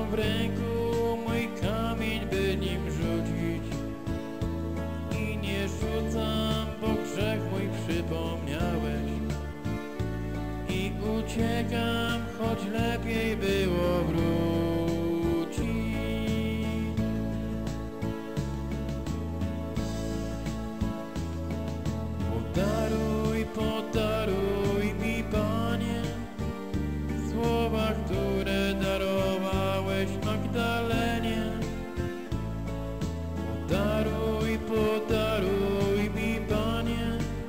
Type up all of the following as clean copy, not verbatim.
mam w ręku mój kamień, by nim rzucić. I nie rzucam, bo grzech mój przypomniałeś. I uciekam, choć lepiej było wrócić. Podaruj mi, Panie, słowa, które darowałeś Magdalenie. Podaruj mi, Panie,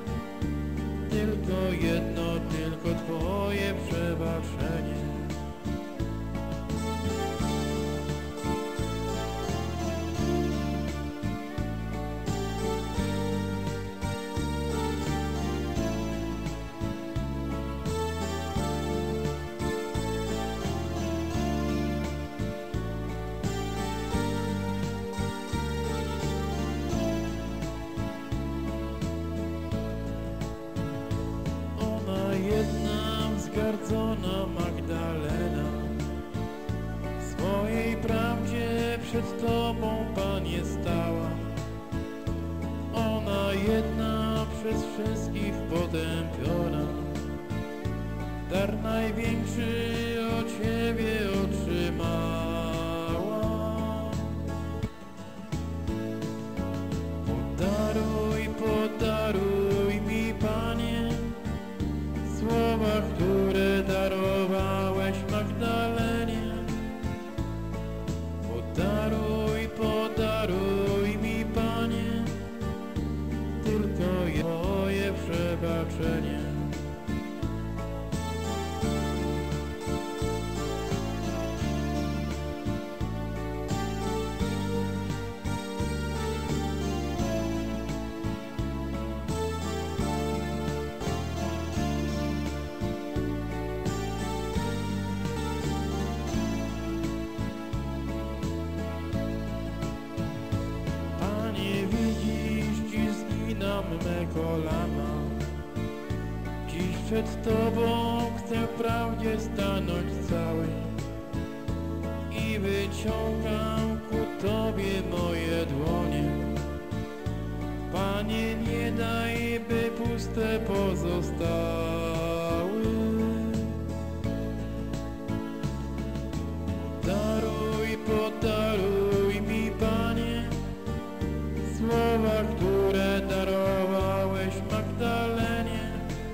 tylko jedno, tylko Twoje przebaczenie. Jedna wzgardzona Magdalena, w swojej prawdzie przed Tobą, Panie, stała. Ona jedna przez wszystkich potępiona, dar największy od Ciebie otrzymała. Podaruj mi, Panie, słowa, które darowałeś Magdalenie. Podaruj mi, Panie, tylko Twoje przebaczenie. Me kolana, dziś przed Tobą chcę w prawdzie stanąć cały i wyciągam ku Tobie moje dłonie. Panie, nie daj, by puste pozostały. Podaruj mi, Panie, słowa, które darowałeś Magdalenie.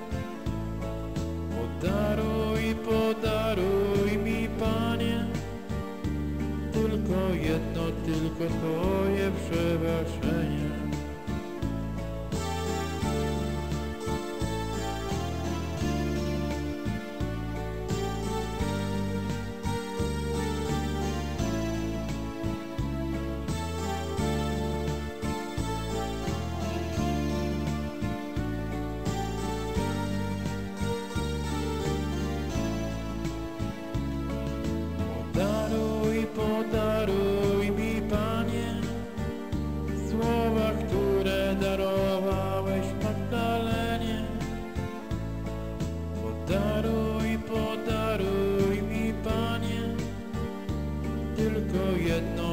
Podaruj mi, Panie, tylko jedno, tylko Twoje przebaczenie. Podaruj mi, Panie, słowa, które darowałeś Magdalenie. Podaruj mi, Panie, tylko jedno,